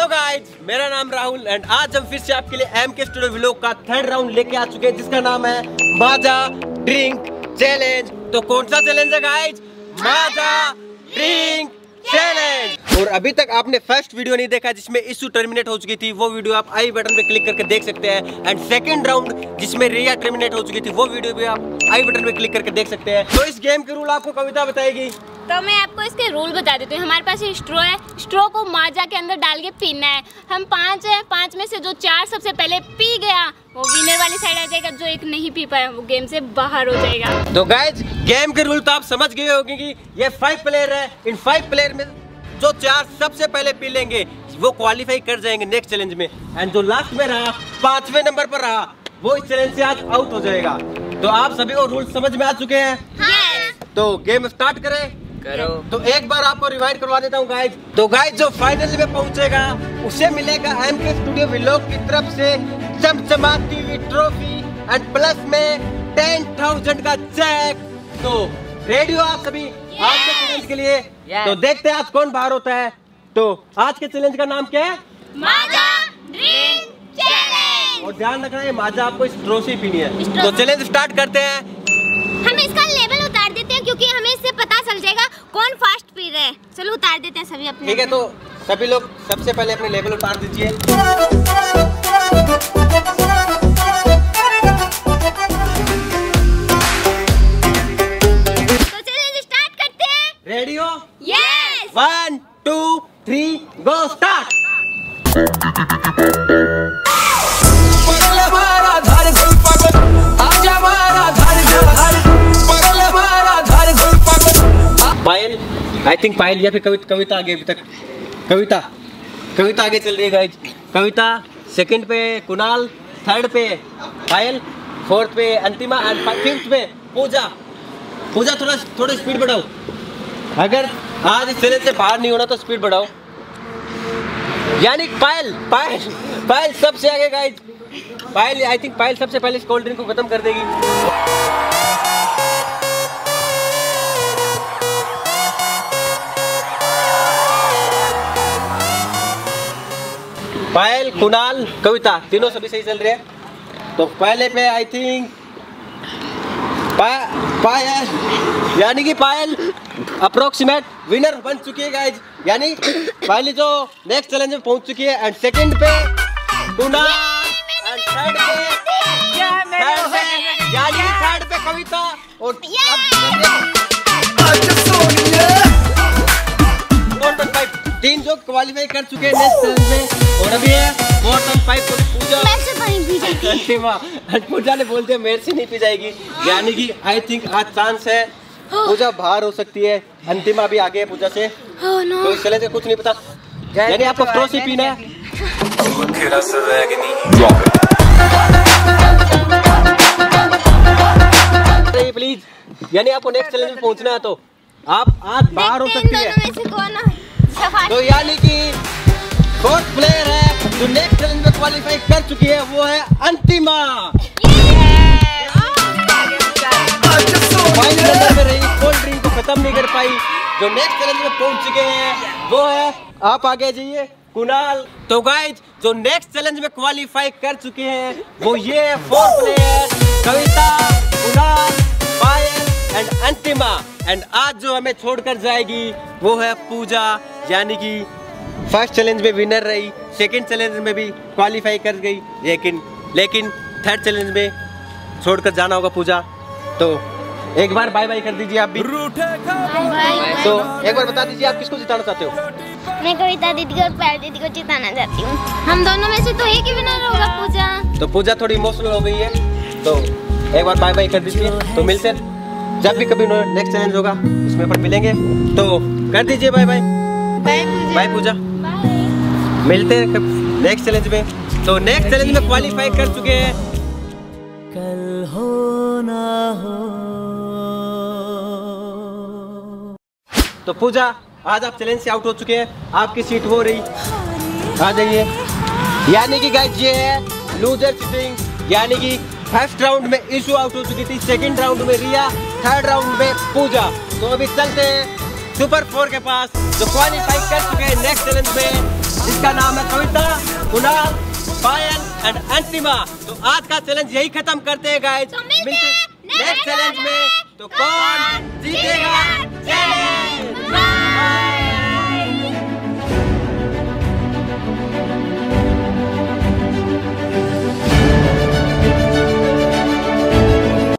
Guys, मेरा नाम Rahul and आज हम फिर से आपके लिए एम के स्टूडियो व्लॉग का थर्ड राउंड लेके आ चुके हैं जिसका नाम है माजा ड्रिंक चैलेंज। तो कौन सा चैलेंज है गाइस? माजा ड्रिंक चैलेंज। और अभी तक आपने फर्स्ट वीडियो नहीं देखा जिसमें इशू टर्मिनेट हो चुकी थी, वो वीडियो आप आई बटन पे क्लिक करके देख सकते हैं। एंड सेकंड राउंड जिसमें रिया टर्मिनेट हो चुकी थी, वो वीडियो भी आप आई बटन पे क्लिक करके देख सकते हैं। तो इस गेम के रूल आपको कविता बताएगी। तो मैं आपको इसके रूल बता देती हूँ। हमारे पास स्ट्रॉ है, स्ट्रॉ को माजा के अंदर डाल के पीना है। हम 5 हैं, 5 में से जो 4 सबसे पहले पी गया वो विनर वाली साइड आ जाएगा, जो एक नहीं पी पाया वो गेम से बाहर हो जाएगा। तो गाइज गेम के रूल तो आप समझ गए होंगे कि ये 5 प्लेयर है। इन 5 प्लेयर में जो 4 सबसे पहले पी लेंगे वो क्वालिफाई कर जाएंगे नेक्स्ट चैलेंज में। एंड जो लास्ट में रहा 5वें नंबर पर रहा वो इस चैलेंज से आज आउट हो जाएगा। तो आप सभी को रूल समझ में आ चुके हैं? yes. तो गेम स्टार्ट करें। करो। तो एक बार आपको रिवाइड करवा देता हूँ गाइज। तो गाइज जो फाइनल में पहुंचेगा उसे मिलेगा एम के स्टूडियो व्लॉग की तरफ से चमचमाती हुई ट्रॉफी एंड प्लस में 10,000 का चेक। तो रेडी हो आप सभी आज के चैलेंज के लिए? तो देखते हैं आज कौन बाहर होता है। तो आज के चैलेंज का नाम क्या है? Maaza drink challenge. और ध्यान रखना है माजा आपको इस स्ट्रॉ से पीनी है। तो चैलेंज स्टार्ट करते हैं। हम इसका लेवल उतार देते हैं क्योंकि हमें इससे पता चल जाएगा कौन फास्ट पी रहे हैं। चलो उतार देते हैं सभी अपने। ठीक है, तो सभी लोग सबसे पहले अपने लेवल उतार दीजिए। तो चैलेंज स्टार्ट करते हैं। रेडी हो? Yes. 1 2 3 go start. Payal, I think Payal या फिर कविता आगे अभी तक कविता आगे चल रही है गाइज। कविता सेकंड पे, कुणाल थर्ड पे, पायल फोर्थ पे, अंतिमा एंड फिफ्थ पे पूजा थोड़ा स्पीड बढ़ाओ। अगर आज इस चैलेंज से बाहर नहीं होना तो स्पीड बढ़ाओ। यानी पायल सबसे आगे गाइज। पायल आई थिंक पायल सबसे पहले इस कोल्ड ड्रिंक को खत्म कर देगी। पायल, कुणाल, कविता तीनों सभी सही चल रहे हैं। तो पहले पे आई थिंक पायल, यानी कि पायल अप्रोक्सीमेट विनर बन चुकी है गाइज। यानी पहले जो नेक्स्ट चैलेंज में पहुंच चुकी है। एंड सेकंड पे कुणाल एंड थर्ड पे कविता और 3 जो क्वालिफाई कर चुके हैं नेक्स्ट चैलेंज में। और अभी है 4.5 पूजा ने बोलते हैं मेरे से नहीं पी जाएगी। यानी कि आई थिंक आज चांस है पूजा बाहर हो सकती है। अंतिमा भी आगे है पूजा से। तो इस चैलेंज से कुछ नहीं पता, यानी आपको स्ट्रॉ से पीना है। प्लीज, यानी आपको नेक्स्ट चैलेंज में पहुंचना है तो आप आज बाहर हो सकती है। तो यानी कि 4th प्लेयर है जो नेक्स्ट चैलेंज में क्वालिफाई कर चुकी है वो है अंतिमा। फाइनल नंबर पे रही, कोल्ड ड्रिंक को खत्म नहीं कर पाई। जो नेक्स्ट चैलेंज में पहुंच चुके हैं वो है, आप आगे जाइए, कुणाल। तो गाइज जो नेक्स्ट चैलेंज में क्वालिफाई कर चुके हैं वो ये है 4th player Kavita, Kunal, Payal and Antima. And आज जो हमें छोड़कर जाएगी वो है पूजा, यानी कि फर्स्ट चैलेंज में विनर रही, सेकंड चैलेंज में भी क्वालिफाई कर गई, लेकिन थर्ड चैलेंज में छोड़कर जाना होगा पूजा। तो एक बार बाय बाय कर दीजिए आप भी। तो एक बार बता दीजिए आप किसको जिताना चाहते हो? मैं कविता दीदी को और पायल दीदी को जिताना चाहती हूँ। हम दोनों में से तो एक ही विनर होगा पूजा। तो पूजा थोड़ी इमोशनल हो गई है, तो एक बार बाय बाय कर दीजिए। तो मिलते हैं जब भी कभी नेक्स्ट चैलेंज होगा उसमें पर मिलेंगे। तो कर दीजिए बाय बाय। बाय पूजा, मिलते हैं नेक्स्ट चैलेंज में। तो नेक्स्ट चैलेंज में क्वालिफाई कर चुके हैं। कल हो ना हो। तो पूजा आज आप चैलेंज से आउट हो चुके हैं, आपकी सीट हो रही, आ जाइए। यानी कि गाइस ये है लूजर सीटिंग, यानी कि फर्स्ट राउंड में इशू आउट हो चुकी थी, सेकंड राउंड में रिया, थर्ड राउंड में पूजा। तो अभी चलते हैं सुपर 4 के पास जो क्वालिफाई कर चुके हैं नेक्स्ट चैलेंज में। जिसका नाम है कविता, कुणाल, पायल एंड अंतिमा। तो आज का चैलेंज यही खत्म करते हैं गाइज। तो मिलते नेक्स्ट चैलेंज में। तो कौन जीतेगा चैलेंज?